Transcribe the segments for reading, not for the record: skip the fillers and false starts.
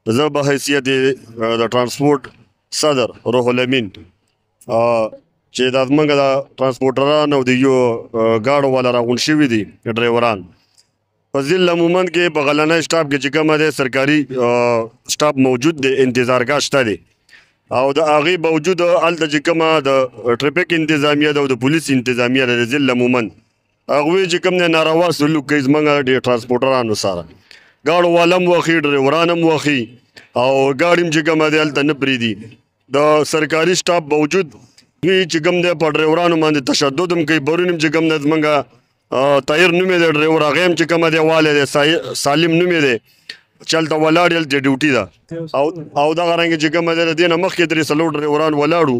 زه به حیثیت د ټرانسپورټ صدر روح الامین چې دا زموږ د ټرانسپورټران او د یو ګاډو والا راغونډ شوي دي ډرایوران په ضلع مومند کې په غلنی سټاپ کې چې کومه دی سرکاري سټاپ موجود دی انتظارګاه شته دی او د هغې باوجود هلته چې کومه د ټریفک انتظامیه ده او د پولیس انتظامیه ده د ضلع مومند هغوی چې کوم دی ناروا سلوک کوي زموږ د ټرانسپورټرانو سره ګاډو والا هم وخي ډرایوران هم وخي او ګاډي هم چې کومه دی هلته نه پرېږدي د سرکاري سټاپ باوجود دوی چې کوم دی په ډرایورانو باندې تشدد هم کوي پرون هم چې کوم دی زموږ طاهر نوم یې دی ډرایور هغې هم چې کومه دی والی دی سالم نوم یې دی چې هلته ولاړ هلته ډیوټي ده او دغه رنګې چې کومه دی د دې نه مخکې 3 څلور ډرایوران ولاړو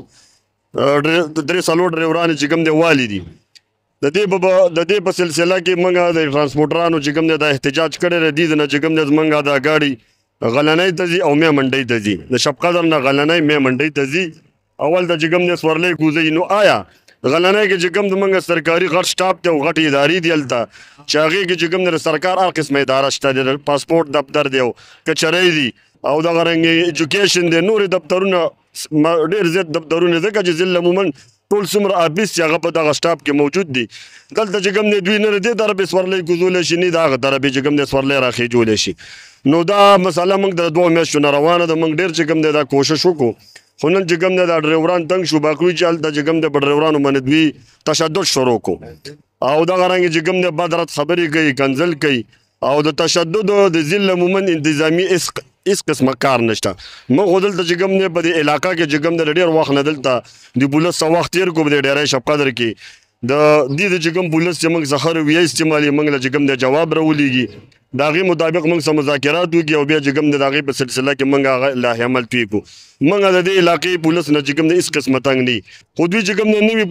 3 څلور ډرایوران چې کوم دی والي دي د دې په سلسله کې موږ د ټرانسپورټرانو چې کوم دی دا احتجاج کړی دی دې نه چې کوم دی زموږ دا ګاډي غلنۍ ته ځي او میا منډۍ ته ځي د شب قدر نه غلنۍ میا منډۍ ته ځي اول ته چې کوم دی سورلی کوزوي نو آیا غلنۍ کې چې کوم زموږ سرکاري غټ سټاپ دی او غټې ادارې دي هلته چې هغې کې چې کوم دی د سرکار هر قسمه اداره شته دی د پاسپورټ دفتر دی او کچرۍ دي او دغه رنګې ایجوکیشن دی نورې دفترونه ډېر زیات دفترونه ځکه چې ضلع مومند ټول څومره آفیس چې هغه په دغه سټاپ کې موجود دي دلته چې کوم دی دوی نه د دې طرفې سورلی کوزولی شي نه د هغه طرفې چې کوم دی سورلی راخېجولی شي نو دا مسله موږ د 2 میاشتو نه روانه ده موږ ډېر چې کوم دی دا کوشش وکړو خو نن چې کوم دی دا ډرایوران تنګ شو باقي چې هلته چې کوم دی په ډرایورانو باندې دوی تشدد شروع کړو او دغه رنګې چې کوم دی بد رد خبرې کوي کنځل کوي او د تشدد د ضلع مومند انتظامي هېڅ قسمه کار نشته موږ خو دلته چې کوم دی په دې علاقه کې چې کوم دی ډېر وخت نه دلته د پولیس څه وخت تېر کړو په دې ډیری شب قدر کې د دې چې کوم پولیس چې موږ زخر ویه استعمالي موږ له چې کوم دی جواب راولیږي د هغې مطابق موږ څه مذاکرات وکړي او بیا چې کوم دی د هغې په سلسله کې موږ هغه لایحې عمل توی کړو موږ د دې علاقې پولیس نه چې کوم دی هېڅ قسمه تنګ نه خو دوی چې کوم دی نوي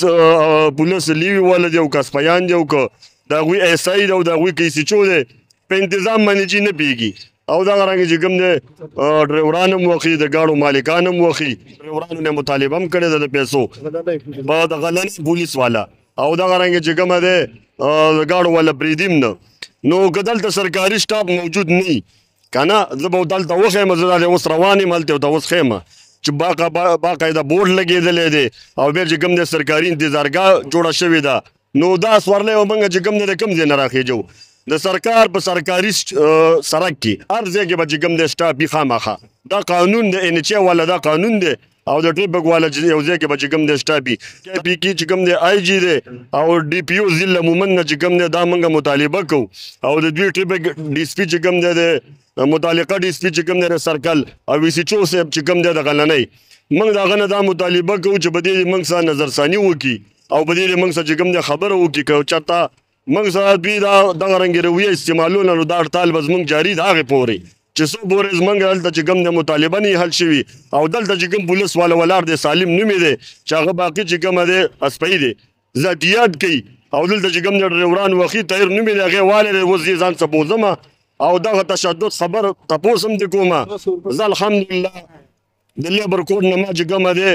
پولیس لیوي والا دی او که سپیان دي او که د هغوی ایسایي دی او د هغوی کیسیچو دی په انتظام باندې چې نه پوهېږي او دغه رنګې چې کوم دی ډرایوران هم وخي د ګاډو مالکان هم وخي ډرایورانو نه مطالبه هم کړې ده د پیسو په د غلنۍ پولیس والا او دغه رنګې چې کومه دی د ګاډو والا پرېږدي هم نه نو که دلته سرکاري سټاپ موجود نه وي که نه زه به دلته وښیم زه دا اوس روان یم هلته ورته اوس ښیم چې باقاعده بورډ لګېدلی دی او بیا چې کوم دی سرکاري انتظارګاه جوړه شوې ده نو دا سورلی او موږ چې کوم دی د کوم ځای نه راخېجو د سرکار په سرکاري سړک کې هر ځای کې به چې کوم دی سټاپ وي خامخا دا قانون دی NHA والا دا قانون دی او د ټریفک والا چې یو ځای کې به چې کوم دی سټاپ وي KP کې چې کوم دی IG دی او DPO ضلع مومند نه چې کوم دی دا موږ مطالبه کوو او د دوی ټریفک DSP چې کوم دی د متعلقه DSP چې کوم دی د سرکل او VCHO صاحب چې کوم دی د غلنۍ موږ د هغه نه دا مطالبه کوو چې په دې موږ سره نظرثاني وکړي او په دې موږ سره چې کوم دی خبره وکړي که چېرته موږ سره دوی دغه رنګې رویه استعمالونه نو دا هړتال به زموږ جاري د هغې پورې چې څو پورې زموږ هلته چې کوم دی مطالبه نه حل شوي او دلته چې کوم پولیس والا ولاړ دی سالم نوم یې دی چې هغه باقي چې کومه دی اسپۍ دی ذاتیات کوي او دلته چې کوم دی ډرایوران وخي طاهر نوم یې دی هغې والی دی اوس یې ځان څه بوځمه او دغه تشدد خبر تپوس هم دې کومه زه الحمدلله د لیبر کوډ نه ما چې کومه دی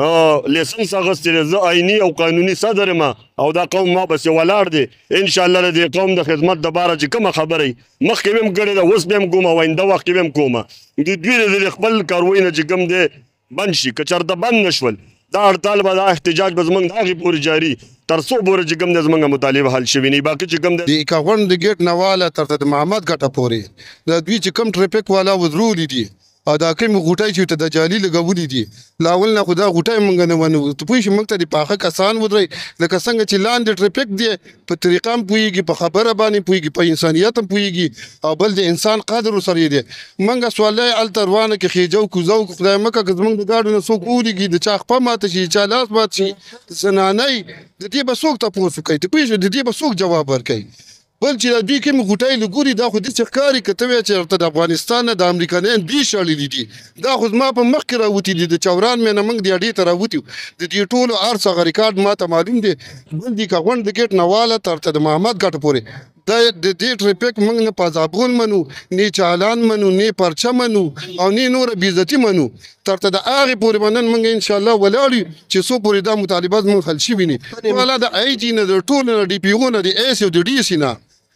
لیسنس اخیستی دی زه آیني او قانوني صدر یم او دا قوم ما پسې ولاړ دی انشاءالله د دې قوم د خدمت دپاره چې کومه خبره وي مخکې به هم کړې ده اوس به هم کومه او آینده وخت کې به هم کومه دوی د خپل کاروۍ نه چې کوم دی بند شي که چېرته بند نه شول دا هړتال به دا احتجاج به زموږ د هغې پورې جاري تر څو پورې چې کوم دی زموږ مطالبه حل شوي نه باقي چې کوم دی د اکاغوند د ګیټ نه واله تر د محمد ګټه پورې د دوی چې کوم ټریفک والا وزرولي دي او دا کوم غوټۍ چې ته د جالي لګولي دي لاول نه خو دا غوټۍ موږ نه منو ته پوهېږې موږ ته د پاخه کسان ودرئ لکه څنګه چې لاندې ټریفک دی په طریقه هم پوهېږي په خبره باندې پوهېږي په انسانیت هم پوهېږي او بل د انسان قدر ورسره یې دی موږ سوالی هلته روانه کې خېجو کوزو خدای مکه که زموږ د ګاډو نه څوک ولیږي د چا خپه ماته شي چا لاس مات شي زنانۍ د دې به څوک تپوس وکوي ته پوهېږې د دې به څوک جواب ورکوي بل چې دوی کوم غوټۍ لګوري دا خو داسې ښکاري که ته وایې چې ورته د افغانستان نه د امریکایان دوی شړلي دي دا خو زما په مخ کې راوتي دي د چوران مې نه موږ د اډې ته راوتي د دې ټولو هر څه هغه ریکارډ ما ته معلوم دی بل د کاغوند د ګیټ نه واله تر د محمد ګټه پورې دا د دې ټریفک موږ نه پازابون منو نه چالان منو نه پرچه منو او نه نوره بېعزتي منو تر ته د هغې پورې به نن موږ انشاءالله ولاړ یو چې څو پورې دا مطالبات موږ حل شوي نه والا د IG نه د ټولو نه DPO نه د ایس او د DC نه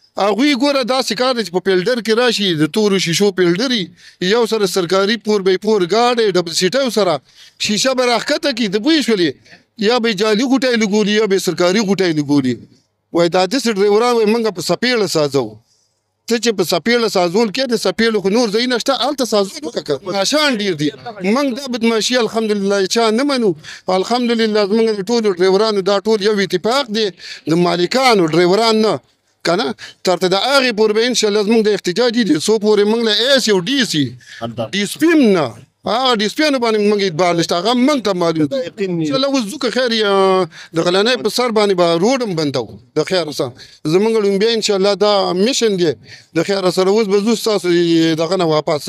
هغوی ګوره داسې کار دی چې په پیلډر کې راشي د تورو شیشو پیلډري یو سره سرکاري پور بی پور ګاډی ډبل سیټیو سره شیشه به راښکته کړي ته پوه شولې یا به جعلي غوټۍ لګولي یا به سرکاري غوټۍ لګولي وایي دا داسې ډریوران وایي موږ په سپېړه سازو ته چې په سپېړه سازول کې د سپېړو خو نور ځایونه شته هلته سازول وکړه ماشان ډېر دي موږ دا بدماشي الحمدلله چا نه منو الحمدلله زموږ د ټولو ډریورانو دا ټول یو اتفاق دی د مالکانو ډریوران نه کنه ترته د هغې پورې به انشاءالله زموږ د احتجاج دي څو پورې موږ له ایس یو ډي سي ډي سپي هم نه هغه ډي سپیانو باندې موږ اعتبار نشته هغه موږ ته معلوم دی انشاءالله اوس ځو که خیر د غلنۍ په سر باندې به روډ هم بندو د خیر سره زموږ لومبیا انشاءالله دا میشن دی د خیر سره اوس به ځو ستاسو دغه نه واپس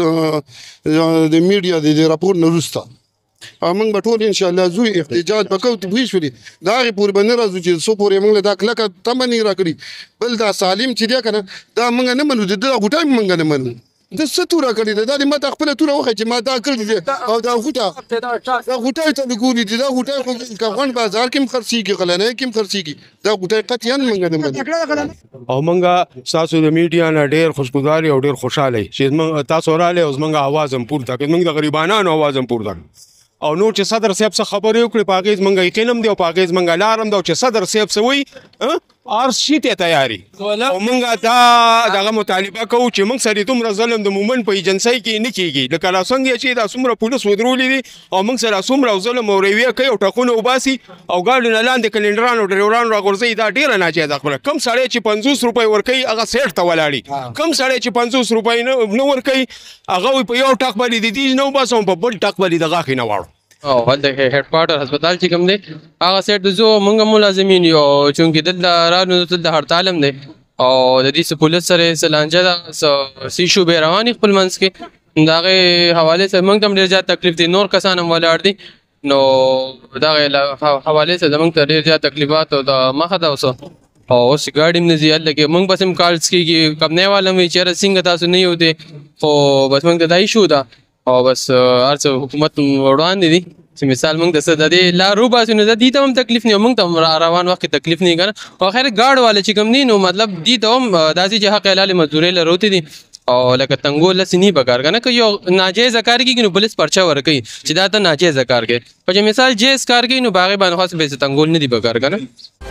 د میډیا د راپور نه وروسته موږ به ټول انشاءالله ځو احتجاج به کوو ته پوه شولې د هغې پورې به نه راځو چې څو پورې موږ له دا کلکه تمه نه راکړي بل دا سالم چې دی که نه دا موږ نه منو د ده غوټه موږ نه منو د څه توره کړې ده دا دې ما ته خپله توره وښیه چې ما دا کړي دي او دا غوټه دا غوټۍ ته لګولي دي دا غوټۍ خو که غونډ بازار کې هم خرڅېږي غلنۍ کې هم خرڅېږي دا غوټۍ قطعا موږ نه منو او موږ ستاسو د میډیا نه ډېر خوشګذار او ډېر خوشحاله یو چې موږ تاسو راغلی او زموږ اواز هم پورته کړئ موږ د غریبانانو اواز هم پورته کړو او نور چې صدر صاحب څه خبرې وکړي په هغې زموږ یقین هم دی او په هغې زموږ لار هم ده او چې صدر صاحب څه وایي هر شي ته تیاري او موږ دا دغه مطالبه کوو چې موږ سره دومره ظلم د مومن په ایجنسۍ کې نه کېږي لکه را څنګه چې دا څومره پولیس ودرولي دي او موږ سره څومره ظلم او رویه کوي او ټکونه وباسي او ګاډو نه لاندې کلینډرانو ډریورانو راغورځوي دا ډېره ناجایزه خبره کوم سړی چې 50 روپۍ ورکوي هغه سیټ ته ولاړي کوم سړی چې 50 روپۍ نه ورکوي هغه په یو ټک باندې د دې نه وباسو په بل ټک باندې د غاښې نه واړو او هلته هیډ کوارټر هسپتال چې کوم دی هغه سیټ د زو موږ ملازمین یو چونکې دلته رانو دلته هړتال هم دی او د دې څه پولیس سره څه لانجه ده څه شوبې روانې خپل منځ کې د هغې حوالې سره موږ ته هم ډېر زیات تکلیف دی نور کسان هم ولاړ دي نو د هغې حوالې سره زموږ ته ډېر زیات تکلیفات او د مخه ده اوس او اوس ګاډي هم نه ځي هلته کې موږ بس هم کالس کېږي کمنۍ والا هم وایي چېرې څنګه تاسو نه یو دی خو بس موږ ته دا ایشو ده او بس هر څه حکومت وړاندې دي چې مثال موږ د څه د دې لار وباسو نو دې ته هم تکلیف نه موږ ته هم روان وخت کې تکلیف نه کنه خو خیر ګاډ والا چې کوم دي نو مطلب دې ته هم داسې چې حق حلال مزدورۍ لروتې دي او لکه تنګول لسې نه پکار کنه که یو ناجایز کار کېږي نو پولیس پرچه ورکوي چې دا ته ناجایز کار کوي په مثال جایز کار کوي نو باغې باندې خاص به تنګول نه دي پکار کنه